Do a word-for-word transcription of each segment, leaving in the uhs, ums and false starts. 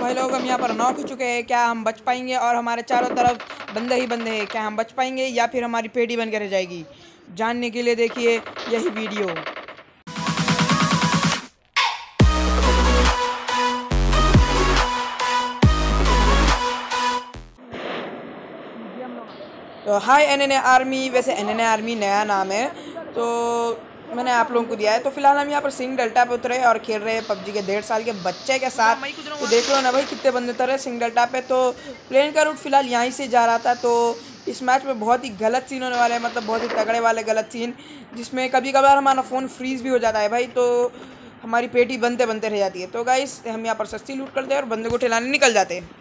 भाई लोग हम यहाँ पर नॉक हो चुके हैं। क्या हम बच पाएंगे? और हमारे चारों तरफ बंदे ही बंदे हैं। क्या हम बच पाएंगे या फिर हमारी पेटी बन कर रह जाएगी? जानने के लिए देखिए यही वीडियो। तो hi N N A army. वैसे एन एन ए आर्मी नया नाम है, तो मैंने आप लोगों को दिया है। तो फिलहाल हम यहाँ पर सिंह डेल्टा पे उतरे और खेल रहे हैं पबजी के डेढ़ साल के बच्चे के साथ। तो देख लो ना भाई कितने बंदे उतरे सिंह डेल्टा पे। तो प्लेन का रूट फिलहाल यहीं से जा रहा था। तो इस मैच में बहुत ही गलत सीन होने वाले हैं, मतलब बहुत ही तगड़े वाले गलत सीन, जिसमें कभी कभार हमारा फ़ोन फ्रीज भी हो जाता है भाई। तो हमारी पेटी बनते बनते रह जाती है। तो गाइस हम यहाँ पर सस्ती लूट करते हैं और बंदे को ठिलाने निकल जाते हैं।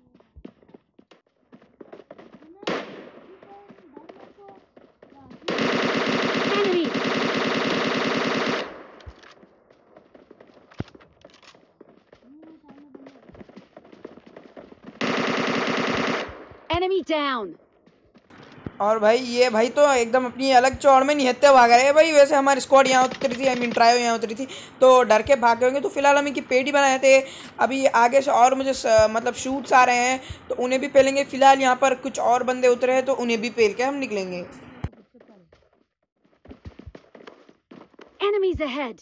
Enemy down. और भाई ये भाई तो एकदम अपनी अलग चौड़ में निहत्ते भाग रहे हैं भाई। वैसे हमारी स्क्वाड यहाँ उतरी थी, आई मीन ट्रायो यहाँ उतरी थी, तो डर के भाग गए होंगे। तो फिलहाल हम इनकी पेटी बनाए थे। अभी आगे से और मुझे स, मतलब शूट्स आ रहे हैं, तो उन्हें भी पेलेंगे। फिलहाल यहाँ पर कुछ और बंदे उतरे हैं, तो उन्हें भी पेल के हम निकलेंगे। Enemies ahead.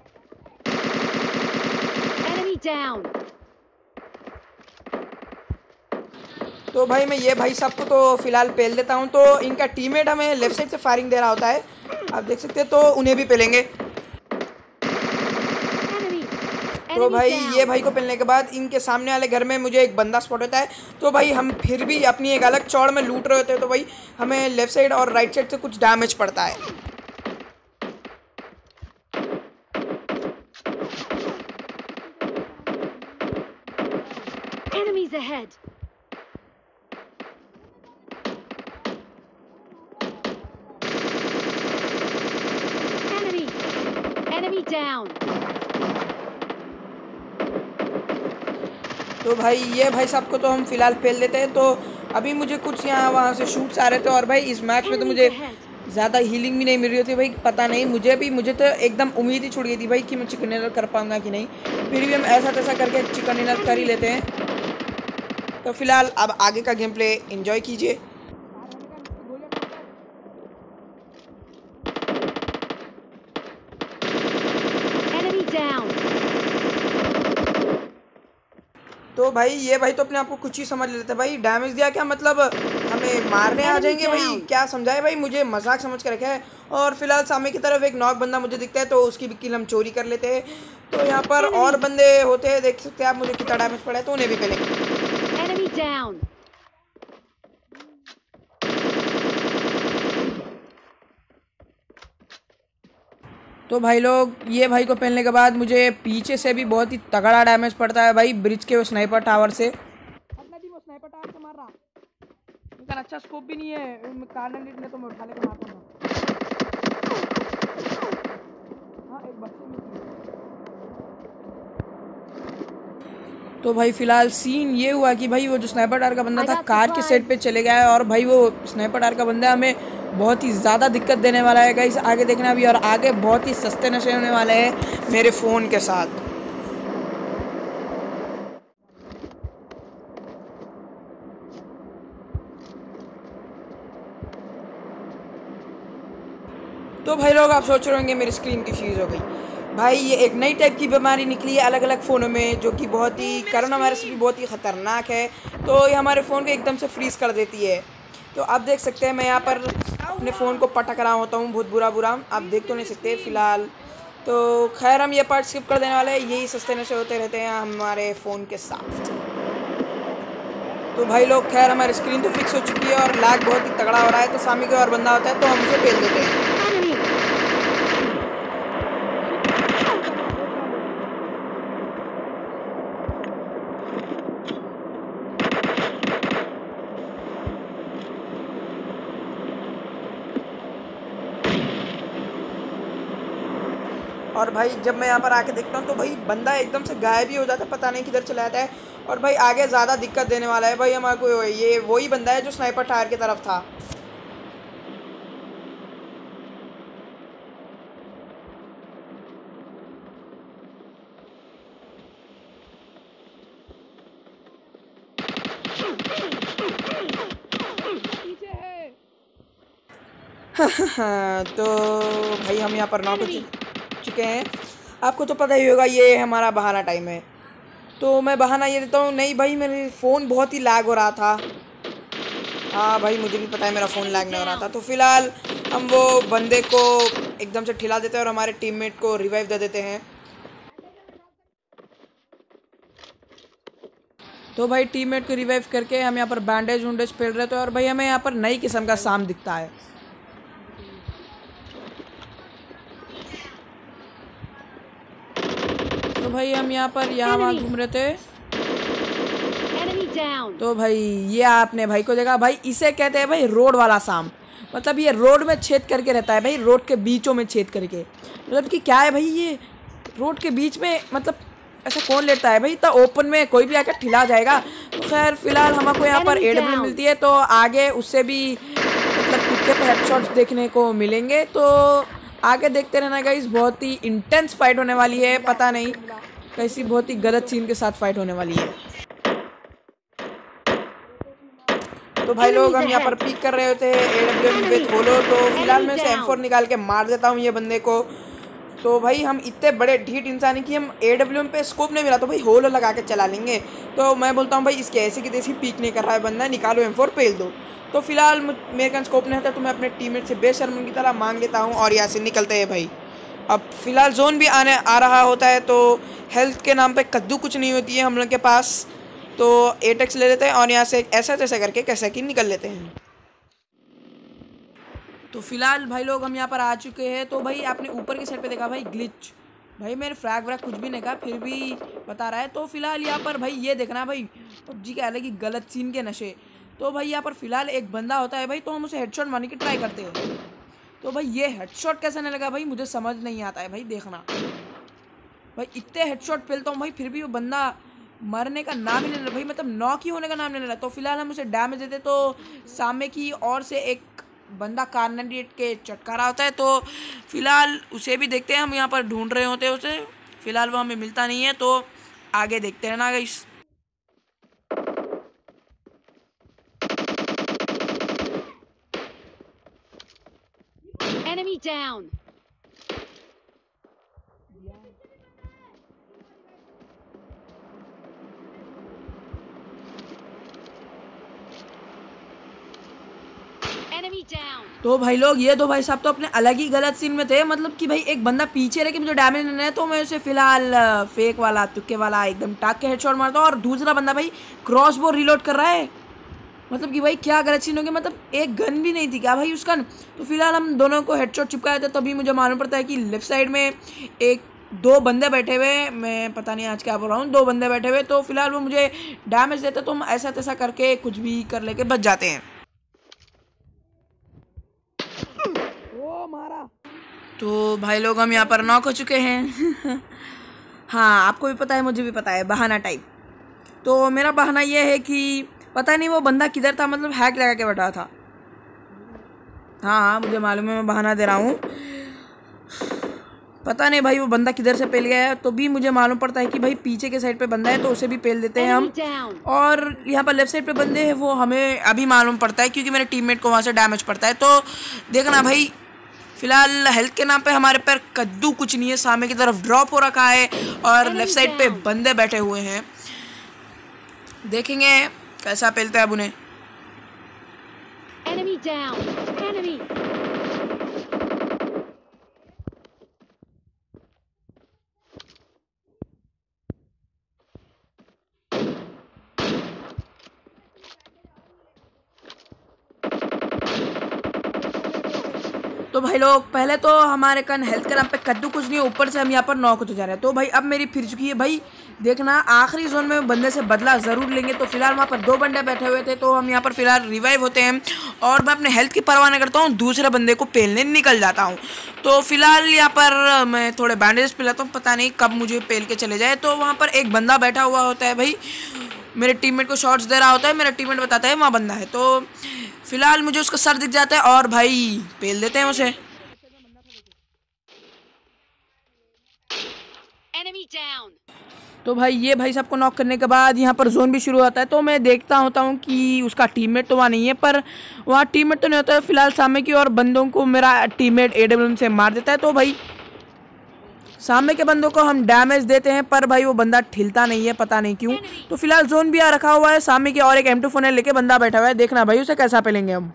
Enemy down. तो भाई मैं ये भाई सबको तो फिलहाल पेल देता हूँ। तो इनका टीममेट हमें लेफ्ट साइड से फायरिंग दे रहा होता है, आप देख सकते हैं। तो उन्हें भी पेलेंगे। Enemy. तो Enemy भाई ये down. भाई को पेलने के बाद इनके सामने वाले घर में मुझे एक बंदा स्पॉट होता है। तो भाई हम फिर भी अपनी एक अलग चौड़ में लूट रहे होते हैं। तो भाई हमें लेफ्ट साइड और राइट साइड से कुछ डैमेज पड़ता है। Enemies ahead. Enemy. Enemy down. तो भाई ये भाई साहब को तो हम फिलहाल पेल देते हैं। तो अभी मुझे कुछ यहाँ वहाँ से शूट्स आ रहे थे। और भाई इस मैच में तो Enemies मुझे ahead. ज़्यादा हीलिंग भी नहीं मिल रही थी भाई। पता नहीं मुझे भी मुझे तो एकदम उम्मीद ही छूट गई थी भाई कि मैं चिकन डिनर कर पाऊंगा कि नहीं। फिर भी हम ऐसा तैसा करके चिकन डिनर कर ही लेते हैं। तो फिलहाल अब आगे का गेम प्ले एंजॉय कीजिए। Enemy down. तो भाई ये भाई तो अपने आप को कुछ ही समझ लेते भाई। डैमेज दिया क्या मतलब हमें मारने आ Enemy जाएंगे भाई? down. क्या समझाए भाई, मुझे मजाक समझ कर रखा है। और फिलहाल सामने की तरफ एक नॉक बंदा मुझे दिखता है, तो उसकी भी किल हम चोरी कर लेते हैं। तो यहाँ पर और Enemy. बंदे होते हैं, देख सकते हैं आप मुझे कितना डैमेज पड़ा है। तो उन्हें भी पहले Enemy down. तो भाई लोग ये भाई को पहनने के बाद मुझे पीछे से भी बहुत ही तगड़ा डैमेज पड़ता है भाई, ब्रिज के वो स्नाइपर टावर से। अगला दिन वो स्नाइपर टावर से मार रहा, इनका अच्छा स्कोप भी नहीं है। कार्नर ने तो मैं उठा लेकर मारता हूँ। हाँ एक बच्चे में तो भाई फिलहाल सीन ये हुआ कि भाई वो जो स्नाइपर टावर का बंदा I था got कार के सेट पे supplies. चले गया है। और भाई वो स्नाइपर टावर का बंदा हमें बहुत ही ज़्यादा दिक्कत देने वाला है गाइस, आगे देखना भी। और आगे बहुत ही सस्ते नशे होने वाले हैं मेरे फ़ोन के साथ। तो भाई लोग आप सोच रहे होंगे मेरी स्क्रीन की चीज़ हो गई। भाई ये एक नई टाइप की बीमारी निकली है अलग अलग फ़ोनों में, जो कि बहुत ही कोरोना वायरस से भी बहुत ही ख़तरनाक है। तो ये हमारे फ़ोन को एकदम से फ्रीज़ कर देती है। तो आप देख सकते हैं मैं यहाँ पर अपने फ़ोन को पटक रहा होता हूँ बहुत बुरा बुरा, आप देख तो नहीं सकते फ़िलहाल। तो खैर हम ये पार्ट स्किप कर देने वाले हैं। यही सस्ते नशे होते रहते हैं हमारे फ़ोन के साथ। तो भाई लोग खैर हमारी स्क्रीन तो फिक्स हो चुकी है और लैग बहुत ही तगड़ा हो रहा है। तो सामने कोई और बंदा होता है तो हम उसे पेल देते हैं। Enemy. और भाई जब मैं यहाँ पर आके देखता हूँ तो भाई बंदा एकदम से गायब ही हो जाता है, पता नहीं किधर चला जाता है। और भाई आगे ज़्यादा दिक्कत देने वाला है भाई हमारे को। ये वही बंदा है जो स्नाइपर टायर की तरफ था। तो भाई हम यहाँ पर नॉक हो चु- चुके हैं। आपको तो पता ही होगा ये हमारा बहाना टाइम है। तो मैं बहाना ये देता हूँ, नहीं भाई मेरे फ़ोन बहुत ही लैग हो रहा था। हाँ भाई मुझे भी पता है मेरा फ़ोन लैग नहीं हो रहा था। तो फिलहाल हम वो बंदे को एकदम से ठिला देते हैं और हमारे टीममेट को रिवाइव दे देते हैं। तो भाई टीममेट को रिवाइव करके हम यहाँ पर बैंडेज वुंडेज पेल रहे थे और भाई हमें यहाँ पर नई किस्म का साम दिखता है। तो भाई हम यहाँ पर यहाँ वहाँ घूम रहे थे। Enemy down. तो भाई ये आपने भाई को देखा, भाई इसे कहते हैं भाई रोड वाला साम। मतलब ये रोड में छेद करके रहता है भाई, रोड के बीचों में छेद करके। मतलब कि क्या है भाई, ये रोड के बीच में, मतलब ऐसा कौन लेता है भाई, इतना ओपन में कोई भी आकर ठिला जाएगा। तो खैर फिलहाल हमको यहाँ पर ए डब्ल्यू मिलती है, तो आगे उससे भी मतलब तुक्के पे हेडशॉट्स देखने को मिलेंगे। तो आगे देखते रहना गाइस, बहुत ही इंटेंस फाइट होने वाली है। पता नहीं कैसी बहुत ही गलत सीन के साथ फाइट होने वाली है। तो भाई लोग हम यहाँ पर पीक कर रहे होते हैं A W M with holo. तो फिलहाल मैं इसे एम फोर निकाल के मार देता हूँ ये बंदे को। तो भाई हम इतने बड़े ढीठ इंसान हैं कि हम ए डब्ल्यू एम पे स्कोप नहीं मिला तो भाई होलो लगा के चला लेंगे। तो मैं बोलता हूँ भाई इसके ऐसे की तैसी पीक नहीं कर रहा है बंदा, निकालो एम फोर पेल दो। तो फिलहाल मेरे का स्कोप नहीं था तो मैं अपने टीममेट से बेशर्म की तरह मांग लेता हूँ और यहाँ से निकलते हैं भाई। अब फिलहाल जोन भी आने आ रहा होता है, तो हेल्थ के नाम पे कद्दू कुछ नहीं होती है हम लोग के पास। तो एटेक्स ले लेते हैं और यहाँ से ऐसा तैसा करके कैसा कि निकल लेते हैं। तो फिलहाल भाई लोग हम यहाँ पर आ चुके हैं। तो भाई आपने ऊपर की साइड पे देखा भाई ग्लिच, भाई मेरे फ्रैग व्रैग कुछ भी नहीं कहा फिर भी बता रहा है। तो फिलहाल यहाँ पर भाई ये देखना भाई पबजी के अलग ही गलत सीन के नशे। तो भाई यहाँ पर फिलहाल एक बंदा होता है भाई, तो हम उसे हेडशॉट मारने की ट्राई करते हैं। तो भाई ये हेडशॉट कैसे नहीं लगा भाई मुझे समझ नहीं आता है भाई। देखना भाई इतने हेडशॉट फेलता हूँ भाई फिर भी वो बंदा मरने का नाम ही नहीं ले रहा भाई, मतलब नॉक ही होने का नाम नहीं ले रहा। तो फिलहाल हम उसे डैमेज देते तो सामने की ओर से एक बंदा कार्नेट के चटकारा होता है। तो फिलहाल उसे भी देखते हैं, हम यहाँ पर ढूंढ रहे होते हैं उसे। फिलहाल वो हमें मिलता नहीं है, तो आगे देखते हैं ना guys. Enemy down. Enemy down. तो भाई लोग ये दो भाई साहब तो अपने अलग ही गलत सीन में थे। मतलब कि भाई एक बंदा पीछे रह के मुझे डैमेज नहीं है तो मैं उसे फिलहाल फेक वाला तुक्के वाला एकदम टाक के हेडशॉट मारता हूँ और दूसरा बंदा भाई क्रॉस बो रिलोड कर रहा है। मतलब कि भाई क्या गलत सीन हो गया, मतलब एक गन भी नहीं थी क्या भाई उसका। तो फिलहाल हम दोनों को हेडशॉट चिपकाए थे, तभी मुझे मालूम पड़ता है कि लेफ्ट साइड में एक दो बंदे बैठे हुए, मैं पता नहीं आज क्या बोल रहा हूँ, दो बंदे बैठे हुए। तो फिलहाल वो मुझे डैमेज देते तो हम ऐसा तैसा करके कुछ भी कर लेके बच जाते हैं। ओ मारा। तो भाई लोग हम यहाँ पर नॉक हो चुके हैं। हाँ आपको भी पता है मुझे भी पता है, बहाना टाइप। तो मेरा बहाना ये है कि पता नहीं वो बंदा किधर था, मतलब हैक लगा के बैठा था। हाँ हाँ मुझे मालूम है मैं बहाना दे रहा हूँ। पता नहीं भाई वो बंदा किधर से पेल गया है, तो भी मुझे मालूम पड़ता है कि भाई पीछे के साइड पे बंदा है तो उसे भी पेल देते हैं हम। और यहाँ पर लेफ्ट साइड पे बंदे हैं वो हमें अभी मालूम पड़ता है क्योंकि मेरे टीममेट को वहाँ से डैमेज पड़ता है। तो देखना भाई फिलहाल हेल्थ के नाम पे हमारे पर कद्दू कुछ नहीं है, सामने की तरफ ड्रॉप हो रखा है और लेफ्ट साइड पे बंदे बैठे हुए हैं। देखेंगे कैसा पेलता है अब उन्हें। Enemy down. Enemy. तो भाई लोग पहले तो हमारे कन हेल्थ के नाम पे कद्दू कुछ नहीं है, ऊपर से हम यहाँ पर नॉक होते जा रहे हैं। तो भाई अब मेरी फिर चुकी है भाई। देखना आखिरी जोन में बंदे से बदला ज़रूर लेंगे। तो फिलहाल वहाँ पर दो बंदे बैठे हुए थे, तो हम यहाँ पर फिलहाल रिवाइव होते हैं और मैं अपने हेल्थ की परवाह नहीं करता हूँ, दूसरे बंदे को पेलने निकल जाता हूँ। तो फिलहाल यहाँ पर मैं थोड़े बैंडेज पिलाता हूँ, पता नहीं कब मुझे पेल के चले जाए। तो वहाँ पर एक बंदा बैठा हुआ होता है भाई, मेरे टीममेट को शॉट्स दे रहा होता है, मेरा टीममेट बताता है वहाँ बंदा है। तो फिलहाल मुझे उसका सर दिख जाता है और भाई पेल देते हैं उसे। Enemy down. तो भाई ये भाई सबको नॉक करने के बाद यहाँ पर जोन भी शुरू होता है। तो मैं देखता होता हूँ कि उसका टीममेट तो वहाँ नहीं है, पर वहाँ टीममेट तो नहीं होता है। फिलहाल सामने की और बंदों को मेरा टीममेट एडब्ल्यूएम से मार देता है। तो भाई सामने के बंदों को हम डैमेज देते हैं, पर भाई वो बंदा ठिलता नहीं है, पता नहीं क्यों। तो फिलहाल जोन भी आ रखा हुआ है सामने की और एक एम टू फोर लेके बंदा बैठा हुआ है। देखना भाई उसे कैसा पेलेंगे हम।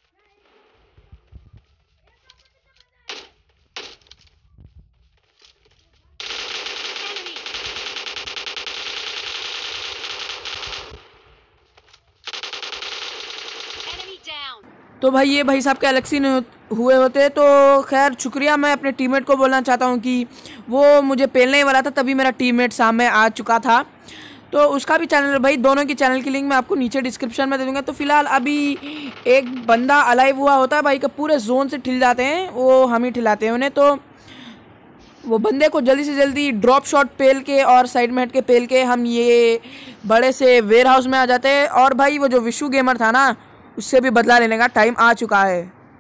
तो भाई ये भाई साहब के अलग सीन हुए होते। तो खैर शुक्रिया, मैं अपने टीममेट को बोलना चाहता हूँ कि वो मुझे पेलने ही वाला था, तभी मेरा टीममेट सामने आ चुका था। तो उसका भी चैनल भाई, दोनों की चैनल की लिंक मैं आपको नीचे डिस्क्रिप्शन में दे दूँगा। तो फिलहाल अभी एक बंदा अलाइव हुआ होता है भाई का, पूरे जोन से ठिल जाते हैं, वो हम ही ठिलाते हैं उन्हें। तो वो बंदे को जल्दी से जल्दी ड्रॉप शॉट पेल के और साइड में हट के पेल के हम ये बड़े से वेयर हाउस में आ जाते हैं। और भाई वो जो विशु गेमर था ना, उससे भी बदला लेने का टाइम आ चुका है।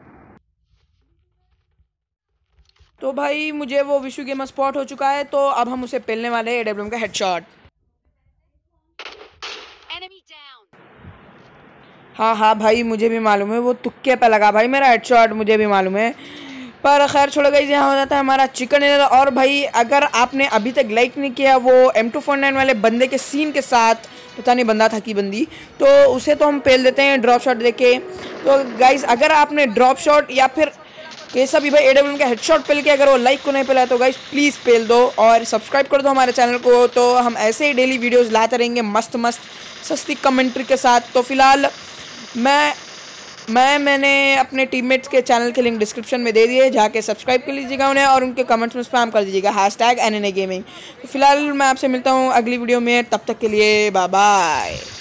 तो भाई मुझे वो विशु गेमर स्पॉट हो चुका है। तो अब हम उसे पेलने वाले हैं एडब्ल्यूएम का हेडशॉट। हाँ हाँ भाई मुझे भी मालूम है, वो तुक्के पे लगा भाई मेरा हेडशॉट, मुझे भी मालूम है। पर खैर छोड़ो गाइस, यहाँ हो जाता है हमारा चिकन डिनर। और भाई अगर आपने अभी तक लाइक नहीं किया वो एम टू फोर नाइन वाले बंदे के सीन के साथ, पता नहीं बंदा था कि बंदी, तो उसे तो हम पेल देते हैं ड्रॉप शॉट देके। तो गाइस अगर आपने ड्रॉप शॉट या फिर कैसा भी भाई एडब्ल्यूएम का हेडशॉट पेल के अगर वो लाइक को नहीं पेला तो गाइस प्लीज़ पेल दो और सब्सक्राइब कर दो हमारे चैनल को। तो हम ऐसे ही डेली वीडियोज़ लाते रहेंगे मस्त मस्त सस्ती कमेंट्री के साथ। तो फिलहाल मैं मैं मैंने अपने टीममेट्स के चैनल के लिंक डिस्क्रिप्शन में दे दिए, जाके सब्सक्राइब कर लीजिएगा उन्हें और उनके कमेंट्स में स्पैम कर दीजिएगा hashtag N N A gaming. तो फिलहाल मैं आपसे मिलता हूँ अगली वीडियो में, तब तक के लिए बाय बाय।